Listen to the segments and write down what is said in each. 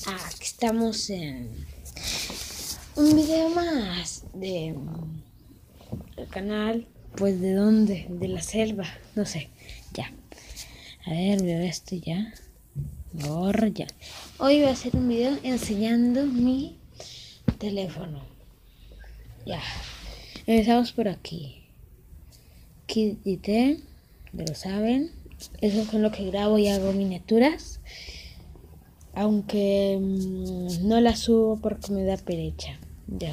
Aquí estamos en un video más de el canal. Pues de dónde, de la selva, no sé, ya. A ver, veo esto ya. Borro ya. Hoy voy a hacer un video enseñando mi teléfono. Ya. Empezamos por aquí. Kit IT, ya lo saben. Eso es con lo que grabo y hago miniaturas. Aunque no las subo porque me da pereza. Ya.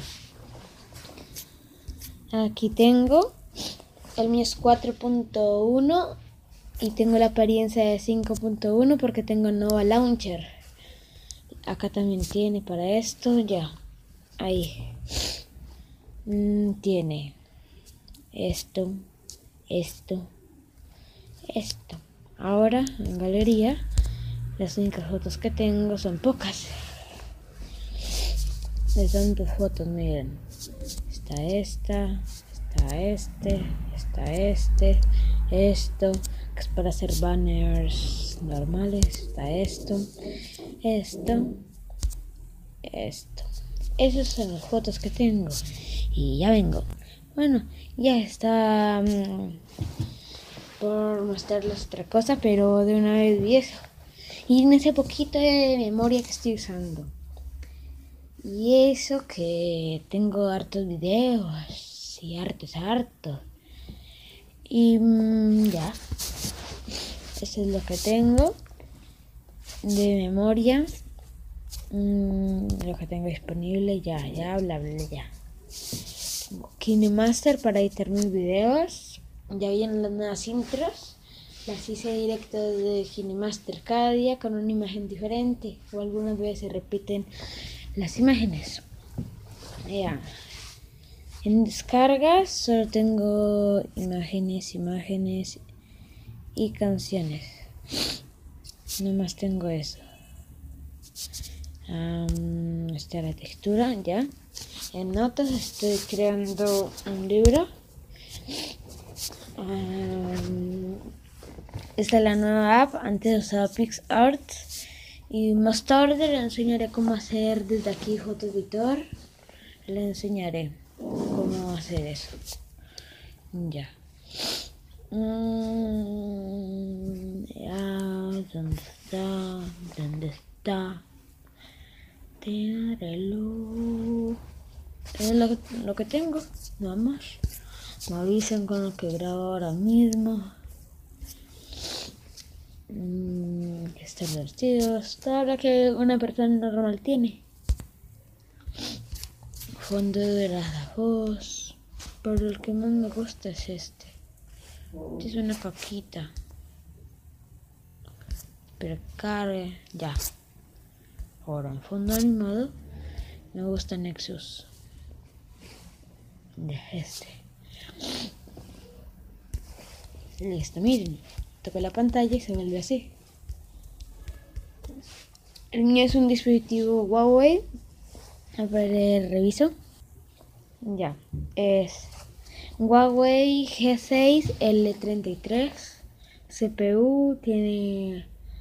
Aquí tengo. El mío es 4.1 y tengo la apariencia de 5.1 porque tengo Nova Launcher. Acá también tiene para esto, ya. Ahí. Tiene esto. Ahora, en galería, las únicas fotos que tengo son pocas. De tantas fotos, miren. Está esta, está esto, que es para hacer banners normales, está esto. Esas son las fotos que tengo. Y ya vengo. Bueno, ya está por mostrarles otra cosa, pero de una vez vi eso. Y en ese poquito de memoria que estoy usando. Y eso que tengo hartos videos y hartos. Y ya. Eso es lo que tengo de memoria. Lo que tengo disponible ya. KineMaster para editar mis videos. Ya vienen las nuevas intros. Las hice directo de KineMaster cada día con una imagen diferente. O algunas veces se repiten las imágenes. Ya. En descargas solo tengo imágenes y canciones. No más tengo eso. Está la textura ya. En notas estoy creando un libro. Esta es la nueva app. Antes usaba PixArt. Y más tarde le enseñaré cómo hacer desde aquí foto editor. Le enseñaré cómo hacer eso. Ya. ¿Dónde está? Es lo que tengo, nada más. Me avisen con lo que grabo ahora mismo. Estos vestidos, todo lo que una persona normal tiene. Fondo de la voz, pero el que más me gusta es este. Es una caquita. Pero cargue, ya. Ahora en fondo animado me gusta Nexus. Ya, este. Listo, miren. Toco la pantalla y se vuelve así. El mío es un dispositivo Huawei. A ver, reviso. Ya, es Huawei G6 L33. CPU tiene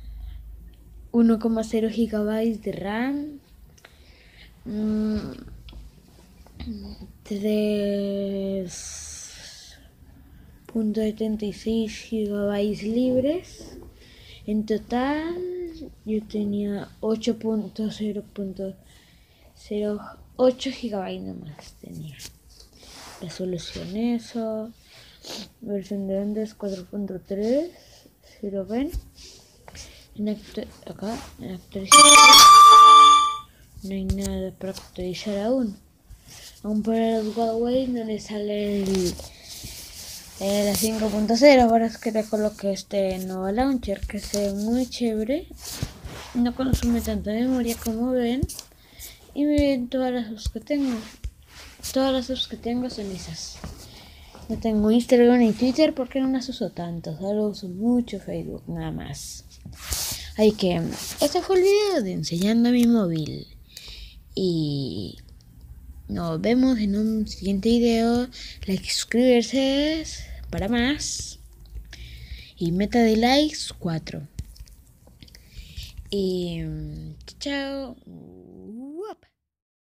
1,0 GB de RAM. 3.76 GB libres. En total yo tenía 8.0.08 GB nomás tenía. Resolución eso. Versión de Windows 4.3. Si lo ven. Acá en actualización no hay nada para actualizar aún. Aún para los Huawei no le sale el 5.0. Ahora es que le coloqué este Nova Launcher que se ve muy chévere. No consume tanta memoria como ven. Y miren todas las apps que tengo. Todas las apps que tengo son esas. No tengo Instagram ni Twitter porque no las uso tanto. Solo uso mucho Facebook, nada más. Así que este fue el video de enseñando mi móvil. Y nos vemos en un siguiente video. Like y suscribirse para más. Y meta de likes 4. Y Chao.